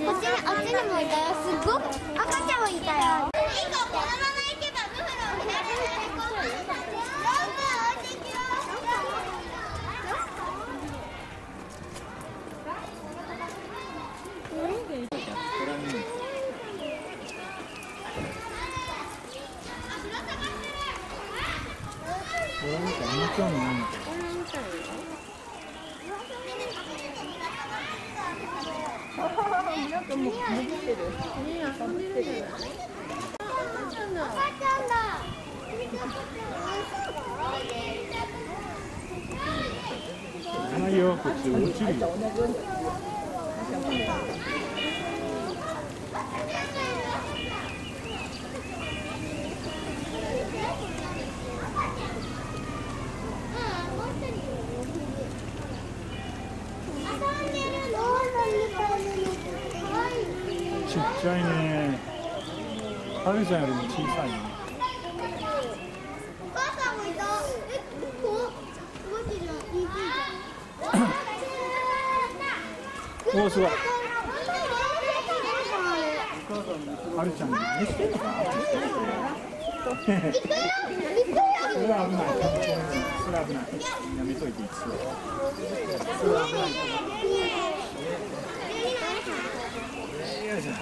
あっちにもいたよ。すっごく赤ちゃんもいたよ。 俺みたいに興味ないんだけど。 なんかもう潜ってる。遊んでるじゃない。 赤ちゃんだ。 ないよ、こっち落ちるよ。ちっちゃいね。はるちゃんよりも小さいね。 お母さんもいた。ここマジじゃん。 おお、すごい。はるちゃんに何してんのかな。それは危ない。それは危ない。やめといていいですよ。それは危ない。よいしょ。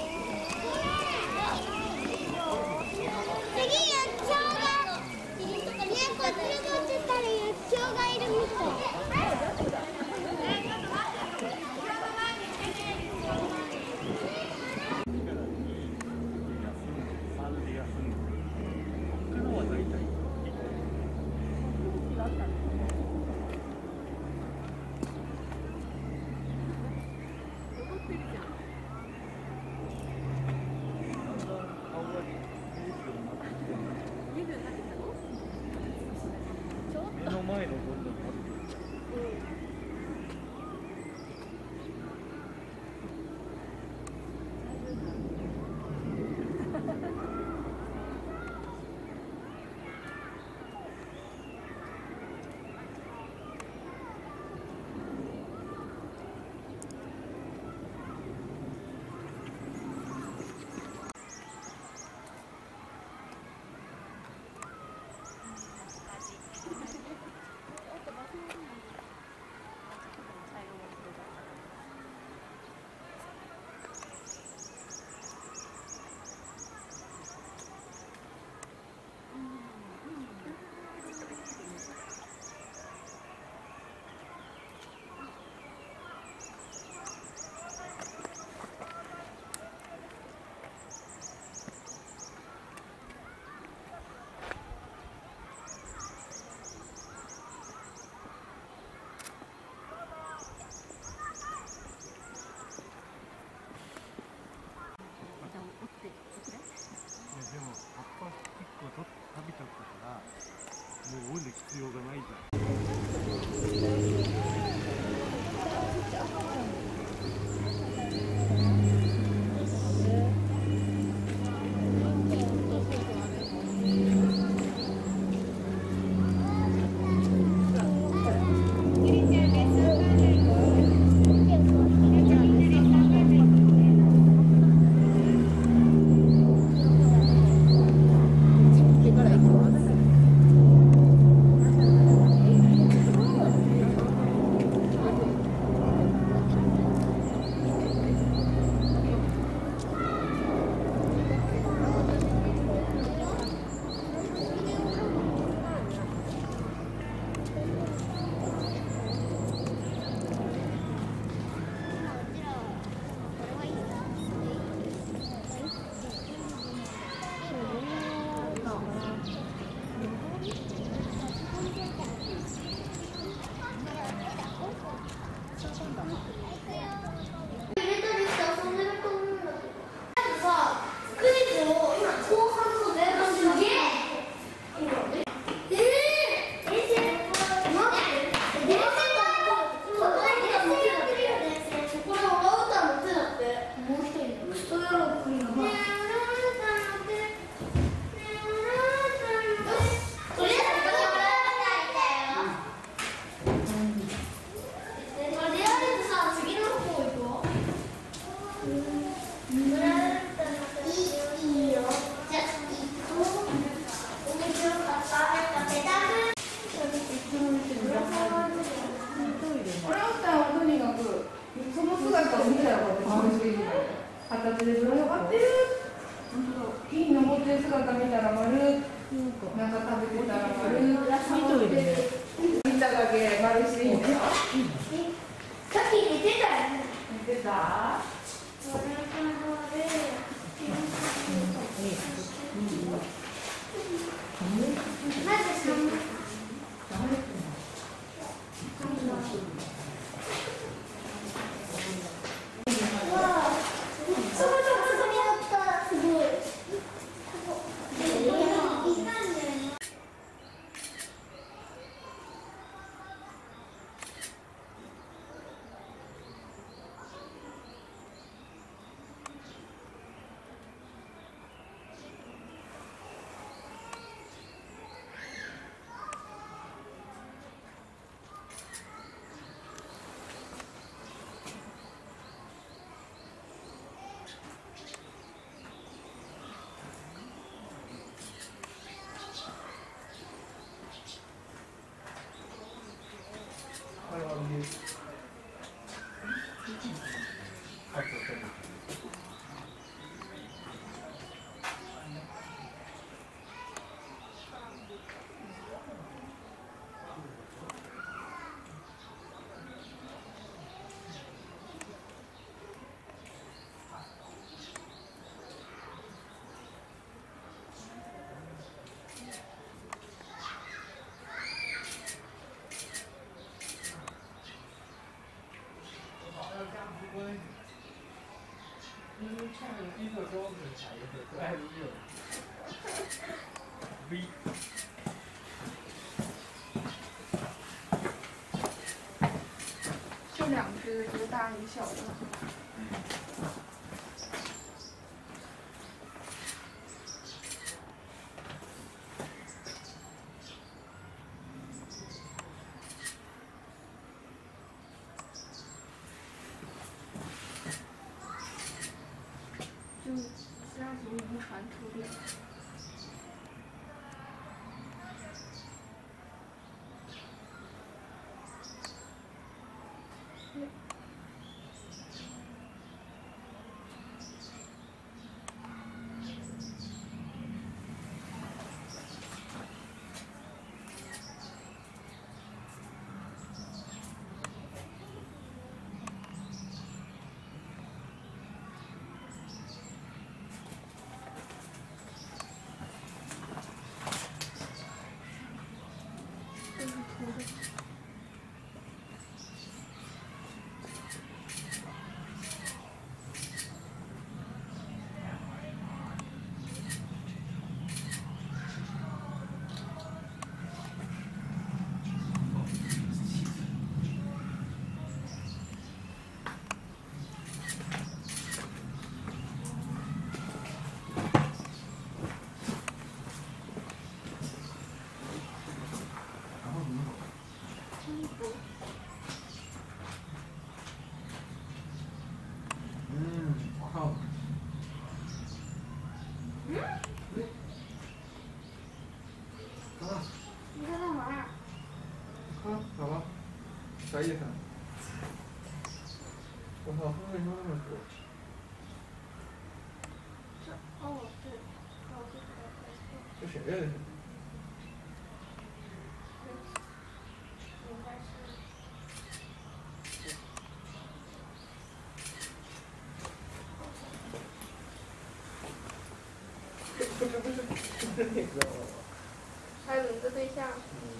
次薬莢が。ね、こっちに落ちたら薬莢がいるみたい。 目の前のどんどんでも葉っぱ結構食べちゃったからもう折る必要がないじゃん。 登ってる姿見たら丸、なんか食べてたら丸、見ただけ丸していいんですか？ さっき寝てたよね。 寝てた？ まず3枚。 就两只，一个大一个小的。就这样子已经传出去了。 你在干嘛呀？ 好吧，啥意思？我操，风为什么那么多？ 哦，对， 这谁呀？ 应该是。 不是那个。 还有一个对象。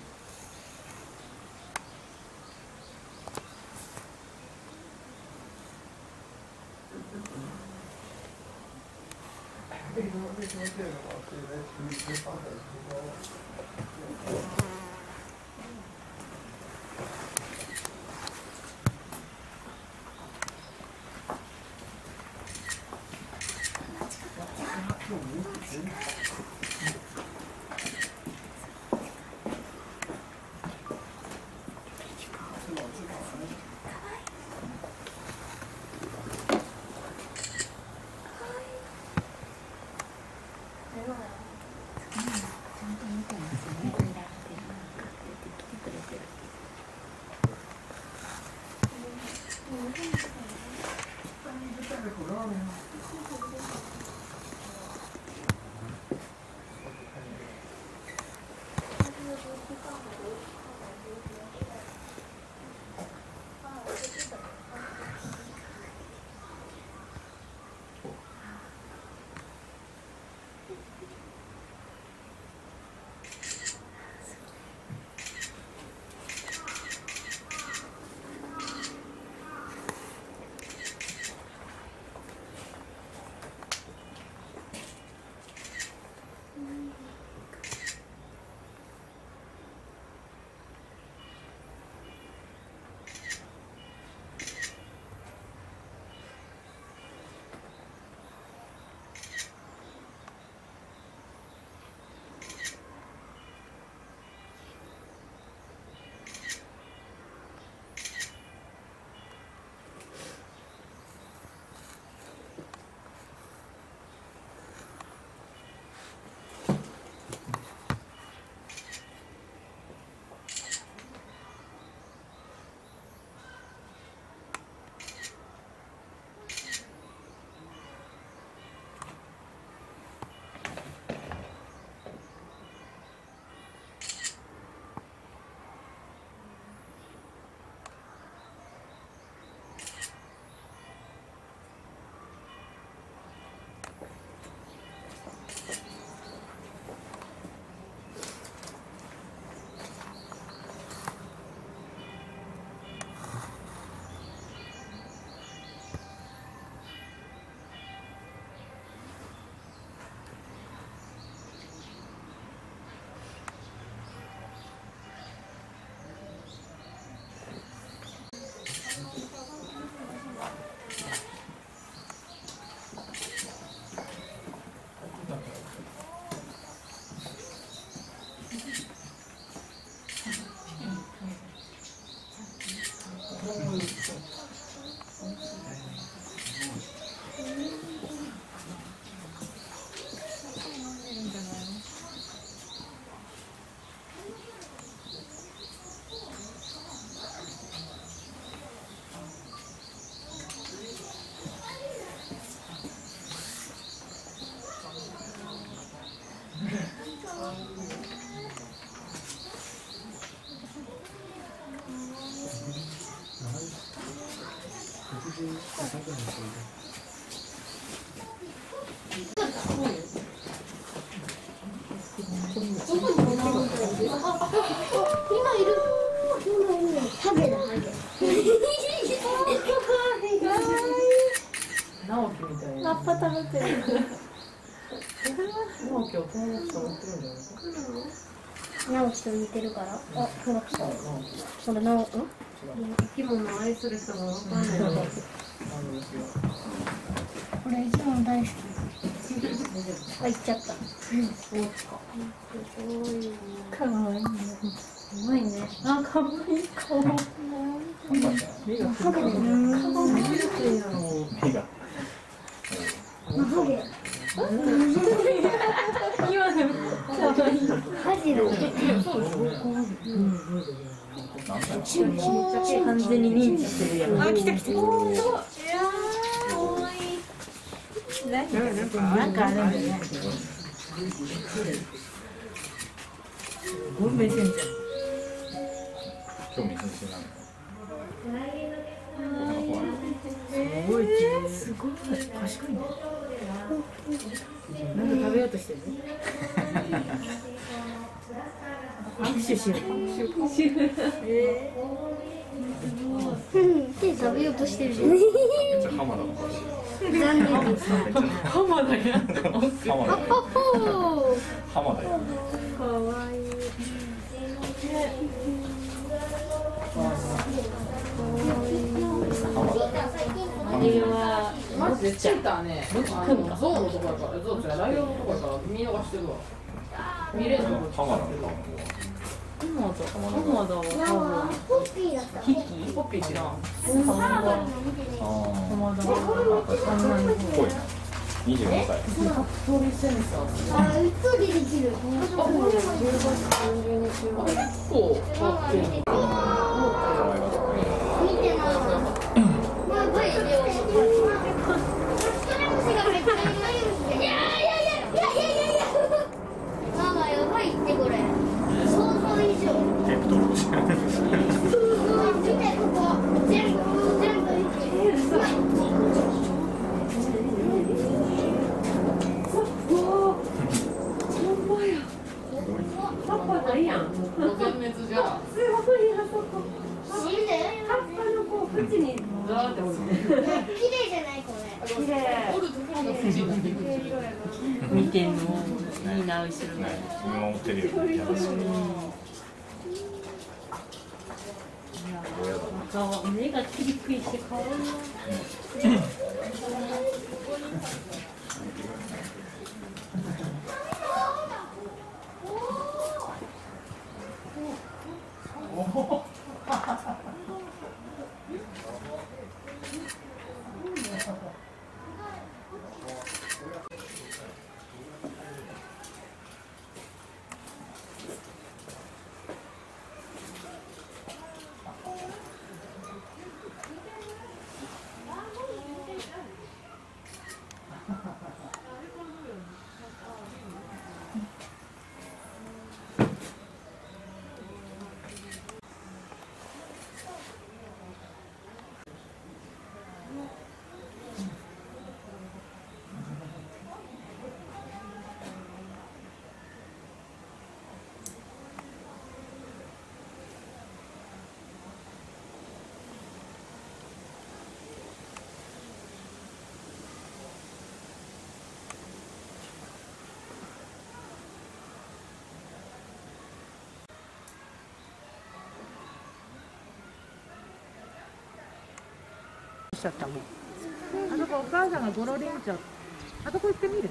为什么这个老师来体育发展提高了？ ハゲだハゲ。 直樹みたいな。 葉っぱ食べてる。 直樹は友達と思ってるんじゃないですか。 直樹と似てるから。あ、ほら来た。それ生き物を愛する人がわかんない。これ生き物大好き。あ、行っちゃった。かわいいね。すごいね。あ、かわいい。かわいい。 目がハゲだよ。 目が。 ハゲ。今でもかわいい。ハゲだ。完全に認知してるやん。あ、来た来た。おー、すごい。なんかあるんだね。 ごめん先生。 興味津々なの。 すごい綺麗。すごい賢いね。なんか食べようとしてる。握手しよう。 手食べようとしてる。 めっちゃ浜田の顔してる。 残念です。 浜田や。 浜田や。浜田や。 かわいい。 あれはマジでチーターね。ゾウのとこやから、ゾウじゃライオンのとこやから見逃してるわ。見れるの。 浜田の顔。 浜田はポッピーだった。 キキポッピー知らん。浜田あ浜田あ、ぽいな。25歳。 トリセンサー。 あ、うっとりできる。 あ、これは結構可愛がって見てない。やばい量。いやママやばいってこれ。想像以上。 ペットロしてる。 見てここ。全部パパないやん。全滅じゃ。 死んで。 葉っぱのこう縁にザーって降りて。 綺麗じゃないこれ。 綺麗。見てんの。いいな後ろで。 見守ってるよ。優しい。 目がキリクリして可愛いな。しちゃったもん。あそこお母さんがゴロリンちゃん。あそこ行ってみる？ね。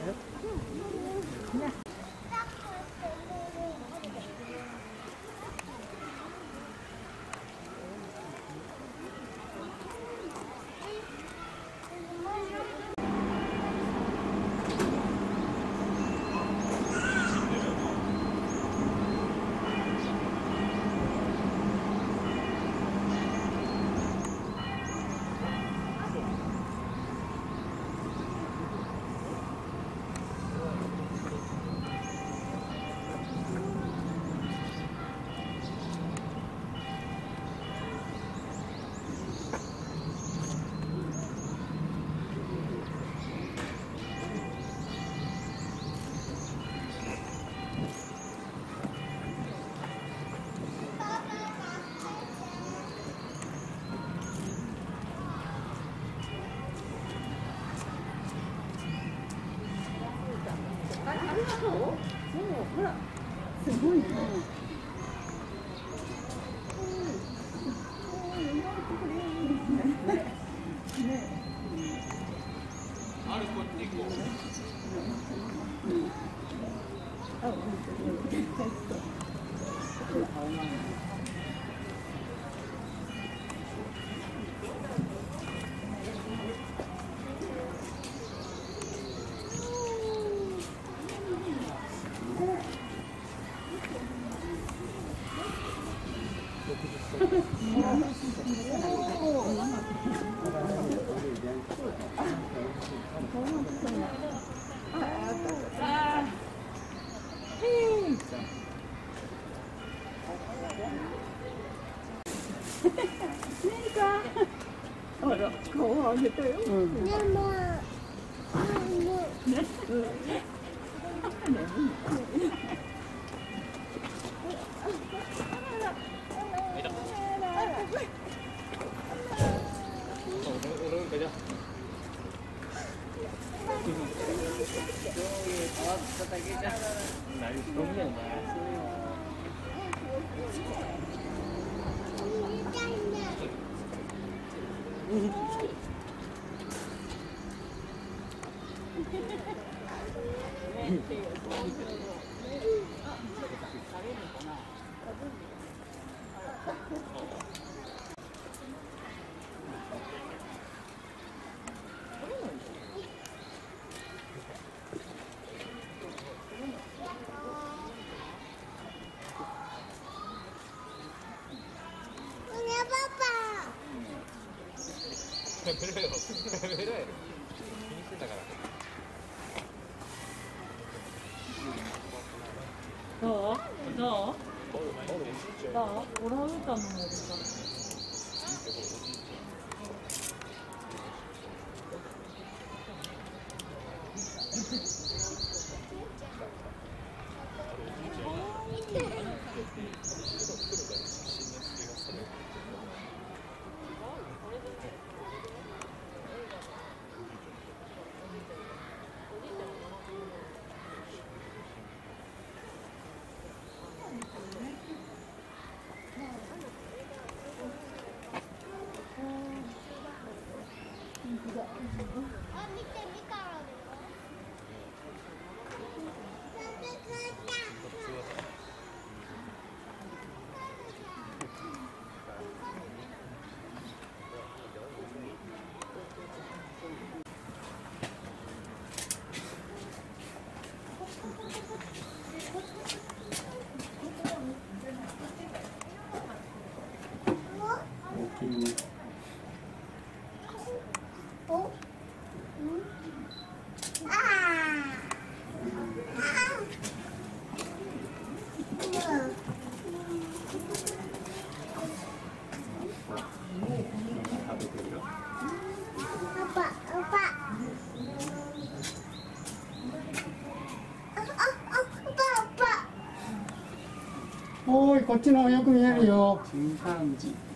ほらすごいね。あら、顔を上げたよ。 でもどう？どう？オランウータンのモデルだ。 おーい、こっちの方よく見えるよ。 チンパンジー。